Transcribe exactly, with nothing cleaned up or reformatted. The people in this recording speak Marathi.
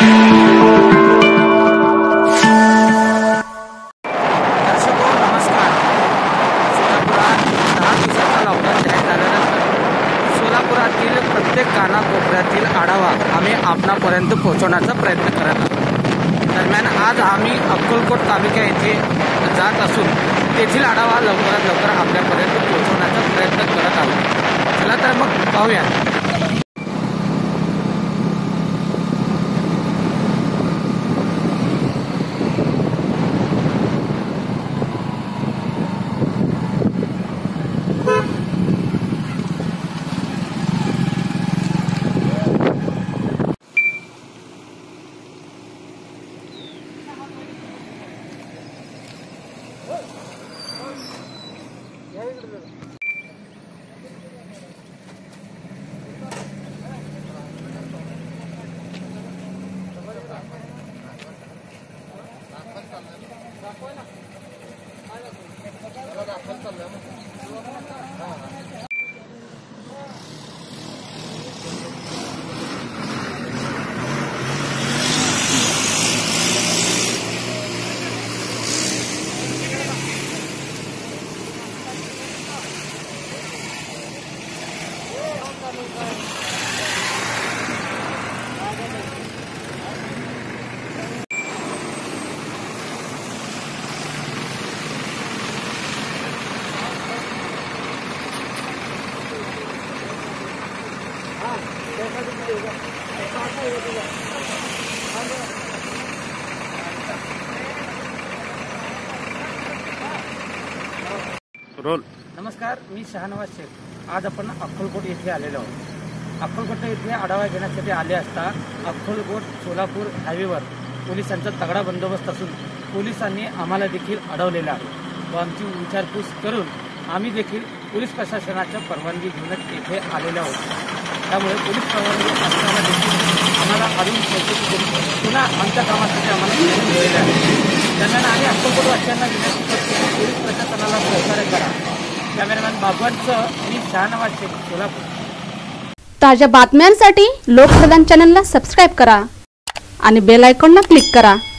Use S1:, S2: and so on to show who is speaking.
S1: सोलापुरातील प्रत्येक कानाकोपऱ्यातील आढावा आम्ही आपणापर्यंत पोहोचवण्याचा प्रयत्न करत आहोत। दरम्यान आज आम्ही अक्कलकोट तालुक्या येथे जात असून तेथील आढावा लवकरात लवकर आपल्यापर्यंत पोहोचवण्याचा प्रयत्न करत आहोत। चला तर मग पाहूया।
S2: रोल
S1: नमस्कार, मी शहानवाज शेख। आज आपण अक्कलकोट येथे आलेलो आहोत। अक्कलकोट येथे आढावा घेण्यासाठी आले असता अक्कलकोट सोलापूर हायवेवर पोलिसांचा तगडा बंदोबस्त असून पोलिसांनी आम्हाला देखील अडवलेला आहे व आमची विचारपूस करून आम्ही देखील पोलीस प्रशासनाच्या परवानगी घेऊनच येथे आलेलो आहोत। त्यामुळे पोलीस परवानगी असताना देखील आम्हाला अडवून चौकशी करून पुन्हा आमच्या कामासाठी आम्हाला मिळालेलं आहे। दरम्यान आम्ही अक्कलकोट वासियांना विनंती करतो की पोलीस प्रशासनाला सहकार्य करा। कॅमेरामॅन बाबूंचं मी शहानवाज शेख, सोलापूर।
S3: ताज्या बातम्यांसाठी लोकप्रधान चॅनलला सबस्क्राइब करा आणि बेल आयकॉनला क्लिक करा।